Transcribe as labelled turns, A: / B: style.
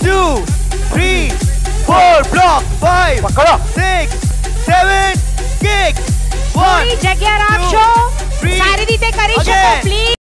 A: 2 3 4 block 5
B: પકડો
A: 6 7 kick 1
C: જગ્યા રાખશો, સારી રીતે કરી શકો પ્લીઝ.